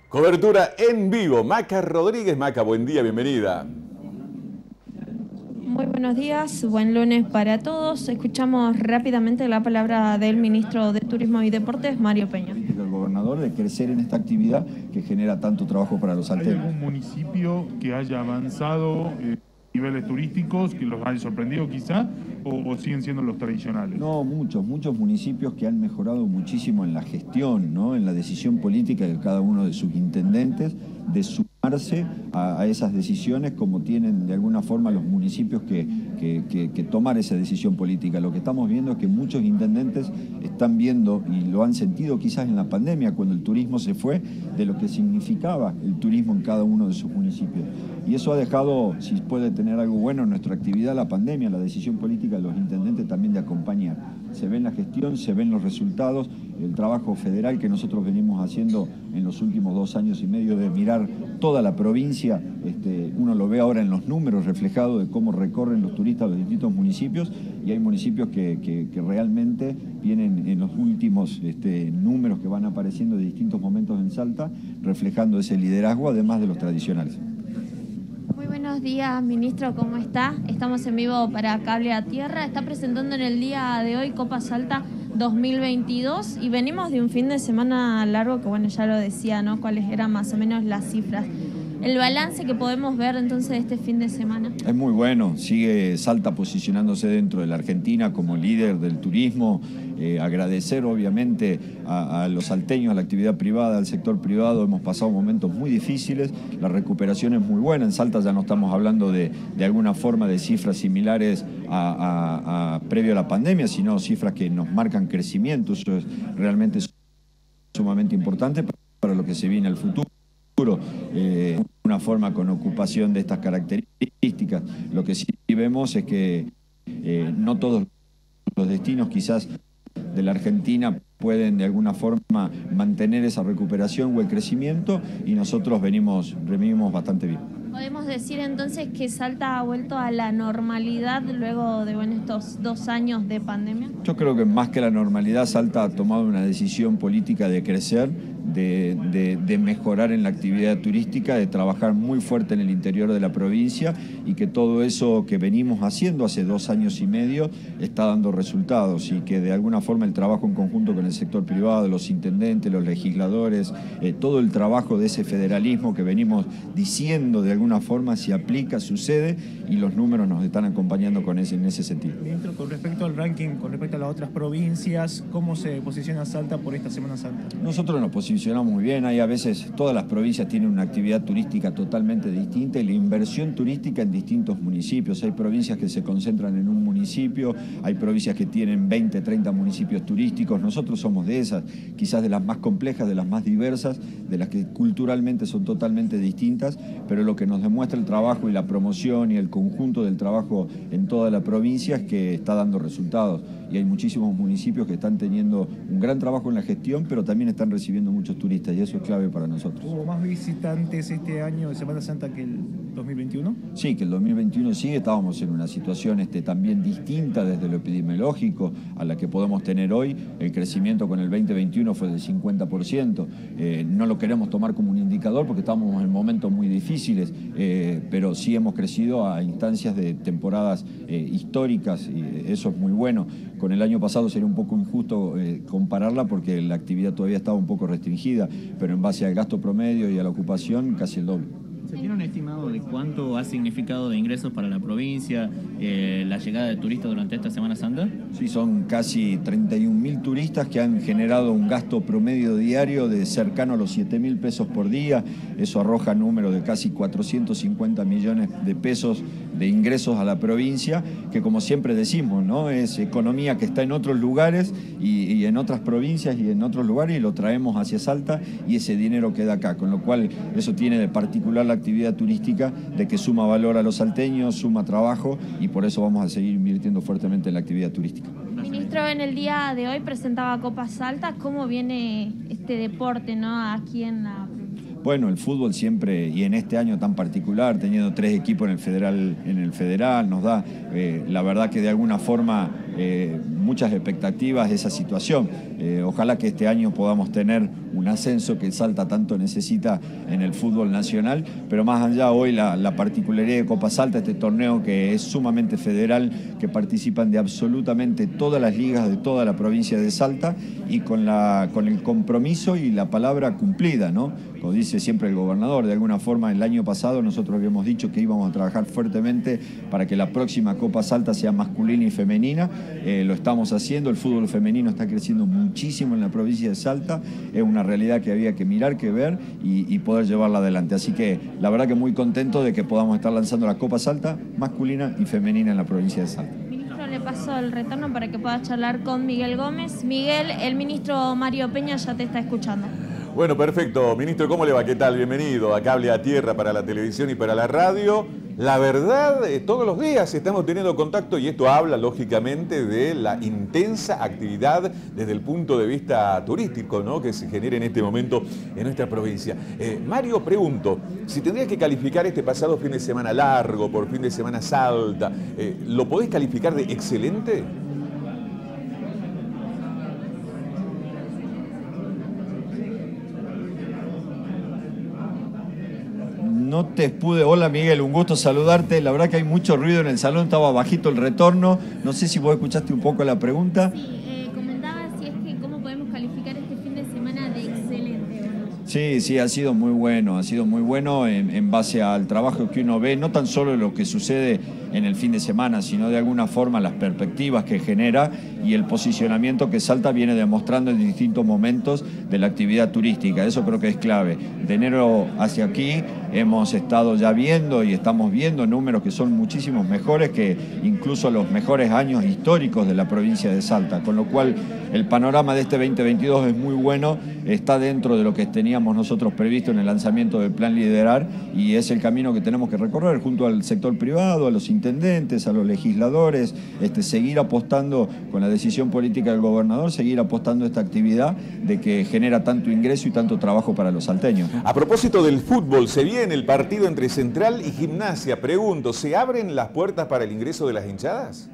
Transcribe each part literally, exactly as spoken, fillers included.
Cobertura en vivo. Maca Rodríguez. Maca, buen día, bienvenida. Muy buenos días, buen lunes para todos. Escuchamos rápidamente la palabra del ministro de Turismo y Deportes, Mario Peña. El gobernador de crecer en esta actividad que genera tanto trabajo para los salteños. ¿Hay algún municipio que haya avanzado eh, niveles turísticos, que los haya sorprendido quizá, o, o siguen siendo los tradicionales? No, muchos, muchos municipios que han mejorado muchísimo en la gestión, ¿no? En la decisión política de cada uno de sus intendentes, de sumarse a, a esas decisiones como tienen de alguna forma los municipios que, que, que, que tomar esa decisión política. Lo que estamos viendo es que muchos intendentes están viendo, y lo han sentido quizás en la pandemia, cuando el turismo se fue, de lo que significaba el turismo en cada uno de sus municipios. Y eso ha dejado, si puede tener algo bueno en nuestra actividad, la pandemia, la decisión política de los intendentes también de acompañar. Se ve en la gestión, se ven los resultados, el trabajo federal que nosotros venimos haciendo en los últimos dos años y medio de mirar toda la provincia, este, uno lo ve ahora en los números reflejados de cómo recorren los turistas los distintos municipios, y hay municipios que, que, que realmente vienen en los últimos este, números que van apareciendo de distintos momentos en Salta, reflejando ese liderazgo además de los tradicionales. Muy buenos días, ministro, ¿cómo está? Estamos en vivo para Cable a Tierra. Está presentando en el día de hoy Copa Salta dos mil veintidós y venimos de un fin de semana largo que, bueno, ya lo decía, ¿no? Cuáles eran más o menos las cifras. El balance que podemos ver entonces de este fin de semana. Es muy bueno, sigue Salta posicionándose dentro de la Argentina como líder del turismo. Eh, agradecer obviamente a, a los salteños, a la actividad privada, al sector privado. Hemos pasado momentos muy difíciles, la recuperación es muy buena. En Salta ya no estamos hablando de, de alguna forma de cifras similares a, a, a previo a la pandemia, sino cifras que nos marcan crecimiento. Eso es realmente sumamente importante para lo que se viene al futuro. Eh, una forma con ocupación de estas características. Lo que sí vemos es que eh, no todos los destinos quizás de la Argentina pueden de alguna forma mantener esa recuperación o el crecimiento, y nosotros venimos, venimos bastante bien. ¿Podemos decir entonces que Salta ha vuelto a la normalidad luego de, bueno, estos dos años de pandemia? Yo creo que más que la normalidad, Salta ha tomado una decisión política de crecer, de, de, de mejorar en la actividad turística, de trabajar muy fuerte en el interior de la provincia, y que todo eso que venimos haciendo hace dos años y medio está dando resultados, y que de alguna forma el trabajo en conjunto con el sector privado, los intendentes, los legisladores, eh, todo el trabajo de ese federalismo que venimos diciendo de alguna forma se aplica, sucede, y los números nos están acompañando con ese, en ese sentido. Ministro, con respecto al ranking, con respecto a las otras provincias, ¿cómo se posiciona Salta por esta Semana Santa? Nosotros nos posicionamos muy bien. Hay a veces, todas las provincias tienen una actividad turística totalmente distinta, y la inversión turística en distintos municipios. Hay provincias que se concentran en un municipio, hay provincias que tienen veinte, treinta municipios turísticos. Nosotros somos de esas, quizás de las más complejas, de las más diversas, de las que culturalmente son totalmente distintas, pero lo que nos demuestra el trabajo y la promoción y el conjunto del trabajo en toda la provincia es que está dando resultados, y hay muchísimos municipios que están teniendo un gran trabajo en la gestión, pero también están recibiendo muchos turistas, y eso es clave para nosotros. ¿Hubo más visitantes este año de Semana Santa que el dos mil veintiuno? Sí, que el dos mil veintiuno sí, estábamos en una situación este, también distinta desde lo epidemiológico a la que podemos tener hoy. El crecimiento con el veinte veintiuno fue del cincuenta por ciento. Eh, no lo queremos tomar como un indicador porque estábamos en momentos muy difíciles, eh, pero sí hemos crecido a instancias de temporadas eh, históricas, y eso es muy bueno. Con el año pasado sería un poco injusto eh, compararla porque la actividad todavía estaba un poco restringida, pero en base al gasto promedio y a la ocupación casi el doble. ¿Se tiene un estimado de cuánto ha significado de ingresos para la provincia eh, la llegada de turistas durante esta Semana Santa? Sí, son casi treinta y un mil turistas que han generado un gasto promedio diario de cercano a los siete mil pesos por día. Eso arroja número de casi cuatrocientos cincuenta millones de pesos de ingresos a la provincia, que como siempre decimos, ¿no? Es economía que está en otros lugares y, y en otras provincias y en otros lugares, y lo traemos hacia Salta, y ese dinero queda acá, con lo cual eso tiene de particular la actividad turística, de que suma valor a los salteños, suma trabajo, y por eso vamos a seguir invirtiendo fuertemente en la actividad turística. Ministro, en el día de hoy presentaba Copa Salta. ¿Cómo viene este deporte, ¿no?, aquí en la provincia? Bueno, el fútbol siempre, y en este año tan particular, teniendo tres equipos en el federal, en el federal nos da, eh, la verdad que de alguna forma eh, muchas expectativas de esa situación. Eh, ojalá que este año podamos tener un ascenso que Salta tanto necesita en el fútbol nacional, pero más allá hoy la, la particularidad de Copa Salta, este torneo que es sumamente federal, que participan de absolutamente todas las ligas de toda la provincia de Salta y con, la, con el compromiso y la palabra cumplida, ¿no? Como dice siempre el gobernador, de alguna forma el año pasado nosotros habíamos dicho que íbamos a trabajar fuertemente para que la próxima Copa Salta sea masculina y femenina, eh, lo estamos haciendo, el fútbol femenino está creciendo muchísimo en la provincia de Salta, es una realidad que había que mirar, que ver y, y poder llevarla adelante, así que la verdad que muy contento de que podamos estar lanzando la Copa Salta masculina y femenina en la provincia de Salta. Ministro, le paso el retorno para que pueda charlar con Miguel Gómez. Miguel, el ministro Mario Peña ya te está escuchando. Bueno, perfecto. Ministro, ¿cómo le va? ¿Qué tal? Bienvenido a Cable a Tierra para la televisión y para la radio. La verdad, eh, todos los días estamos teniendo contacto y esto habla, lógicamente, de la intensa actividad desde el punto de vista turístico, ¿no?, que se genera en este momento en nuestra provincia. Eh, Mario, pregunto, si tendrías que calificar este pasado fin de semana largo, por fin de semana Salta, eh, ¿lo podés calificar de excelente? No te pude. Hola Miguel, un gusto saludarte. La verdad que hay mucho ruido en el salón, estaba bajito el retorno. No sé si vos escuchaste un poco la pregunta. Sí, eh, comentaba si es que cómo podemos calificar este fin de semana de excelente, ¿o no? Sí, sí, ha sido muy bueno, ha sido muy bueno en, en base al trabajo que uno ve, no tan solo lo que sucede en el fin de semana, sino de alguna forma las perspectivas que genera y el posicionamiento que Salta viene demostrando en distintos momentos de la actividad turística. Eso creo que es clave. De enero hacia aquí hemos estado ya viendo y estamos viendo números que son muchísimos mejores que incluso los mejores años históricos de la provincia de Salta, con lo cual el panorama de este veinte veintidós es muy bueno, está dentro de lo que teníamos nosotros previsto en el lanzamiento del Plan Liderar y es el camino que tenemos que recorrer junto al sector privado, a los intendentes, a los legisladores, este, seguir apostando con la decisión política del gobernador, seguir apostando a esta actividad de que genera tanto ingreso y tanto trabajo para los salteños. A propósito del fútbol, se viene el partido entre Central y Gimnasia. Pregunto, ¿se abren las puertas para el ingreso de las hinchadas?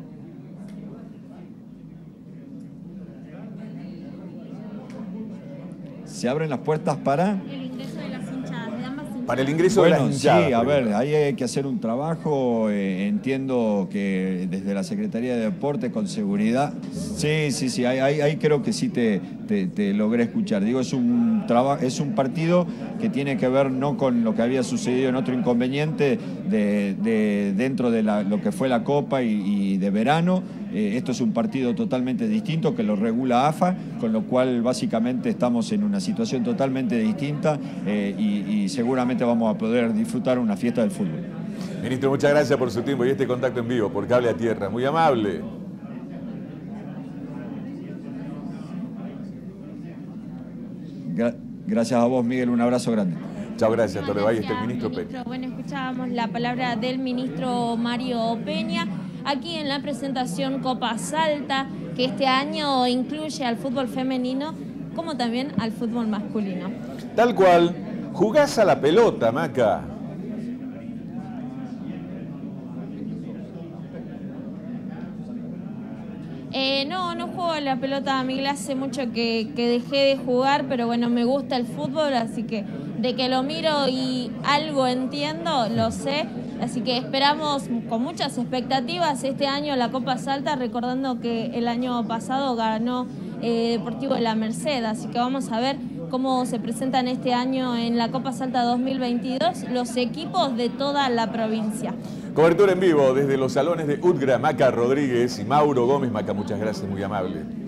Se abren las puertas para... El ingreso de las hinchadas, de ambas hinchadas. Para el ingreso Bueno, de las hinchadas. sí, a pregunto. ver, ahí hay que hacer un trabajo, eh, entiendo que desde la Secretaría de Deporte, con seguridad, sí, sí, sí, ahí, ahí, ahí creo que sí te, te, te logré escuchar. Digo, es un, es un partido que tiene que ver no con lo que había sucedido en otro inconveniente de, de, dentro de la, lo que fue la Copa y, y de verano. Eh, esto es un partido totalmente distinto que lo regula A F A, con lo cual básicamente estamos en una situación totalmente distinta eh, y, y seguramente vamos a poder disfrutar una fiesta del fútbol. Ministro, muchas gracias por su tiempo y este contacto en vivo por Cable a Tierra. Muy amable. Gra- gracias a vos, Miguel, un abrazo grande. Chao, gracias, Torre Valle, Gracias, este el ministro ministro. Peña. Bueno, escuchábamos la palabra del ministro Mario Peña aquí en la presentación Copa Salta, que este año incluye al fútbol femenino como también al fútbol masculino. Tal cual, jugás a la pelota, Maca. Eh, no, no juego a la pelota, Miguel, hace mucho que, que dejé de jugar, pero bueno, me gusta el fútbol, así que de que lo miro y algo entiendo, lo sé. Así que esperamos con muchas expectativas este año la Copa Salta, recordando que el año pasado ganó eh, Deportivo de la Merced, así que vamos a ver cómo se presentan este año en la Copa Salta dos mil veintidós los equipos de toda la provincia. Cobertura en vivo desde los salones de U T G R A, Maca Rodríguez y Mauro Gómez. Maca, muchas gracias, muy amable.